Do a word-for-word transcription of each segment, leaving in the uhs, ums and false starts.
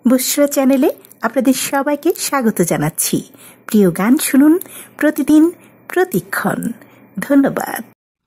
বুশরা চ্যানেলে আপনাদের সবাইকে স্বাগত জানাচ্ছি। প্রিয় গান শুনুন প্রতিদিন প্রতিক্ষণ। ধন্যবাদ।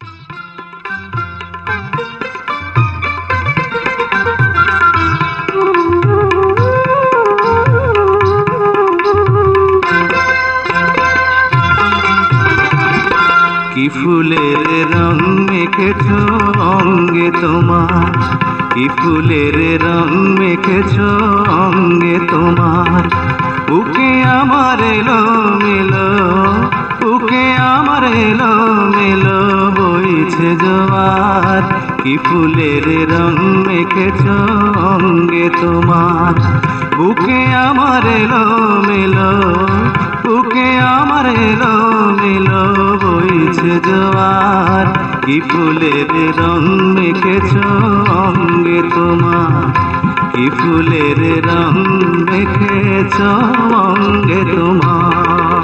কি ফুলের রং মেখেছো অঙ্গে তোমার, কি ফুলের রং মেখেছো অঙ্গে তোমার। বুকে আমার এলো মেলো, বুকে আমার এলো মেলো বইছে জোয়ার। কি ফুলের রং মেখেছো অঙ্গে তোমার, বুকে আমার এলো মেলো, বুকে আমার এলো মেলো বইছে জোয়ার। কি ফুলের রং মেখেছো অঙ্গে তোমার, কি ফুলের রং মেখেছো অঙ্গে তোমার।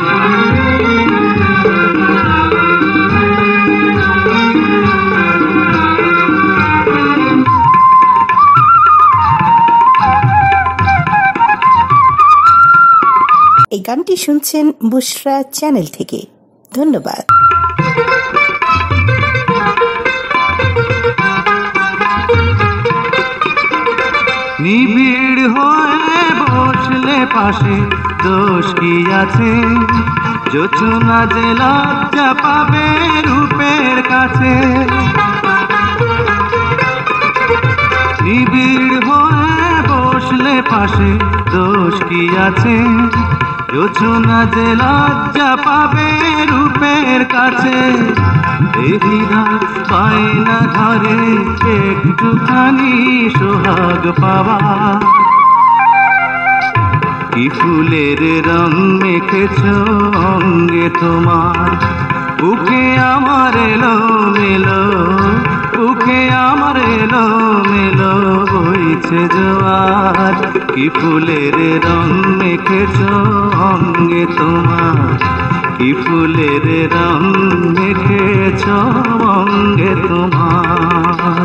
এই গানটি শুনছেন বুশরা চ্যানেল থেকে। ধন্যবাদ। নিবিড় হয়ে বসলে পাশে দোষ কি আছে, যোচনা যে লজ্জা পাবে রূপের কাছে। নিবিড় হয়ে বসলে পাশে দোষ কি আছে, যোচনা যে লজ্জা পাবে রূপের কাছে। দেহিরা পায় না ধরে একটুখানি সোহাগ পাওয়া। কি ফুলের রং মেখেছো অঙ্গে তোমার, বুকে আমার এলো মেলো, বুকে আমার এলো মেলো বইছে জোয়ার। কি ফুলের রং মেখেছো অঙ্গে তোমার, কি ফুলের রং মেখেছো অঙ্গে তোমার।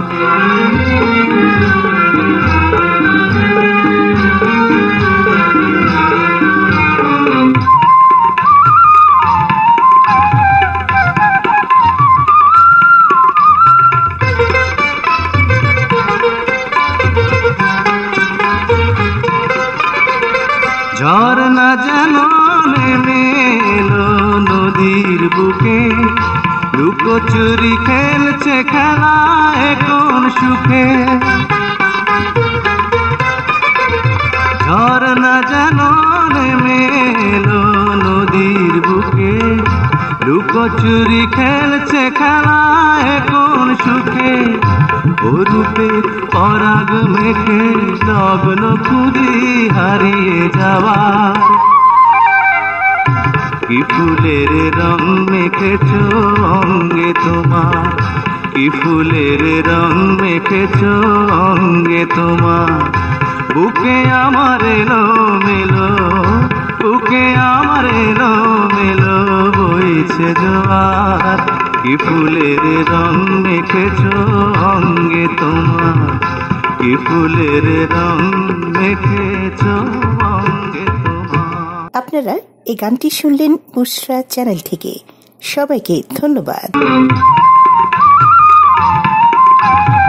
ঝর্ণা যেন নেমে এলো নদীর বুকে, লুকোচুরি খেলছে খেলা এখন সুখে। ঝর্ণা যেন নেমে এলো নদীর বুকে, লুকোচুরি খেলছে খেলা এখন সুখে। রূপে পরাগ মেখে লগ্ন খুঁজি হারিয়ে যাওয়া। কি ফুলের রং মেখেছো অঙ্গে তোমার, কি ফুলের রং মেখেছো অঙ্গে তোমার। বুকে আমার এলো মেলো, বুকে আমার এলো মেলো বইছে জোয়ার। কি ফুলের রং মেখেছো অঙ্গে তোমার, কি ফুলের রং মেখেছো অঙ্গে তোমার। আপনারা এই গানটি শুনলেন বুশরা চ্যানেল থেকে। সবাইকে ধন্যবাদ।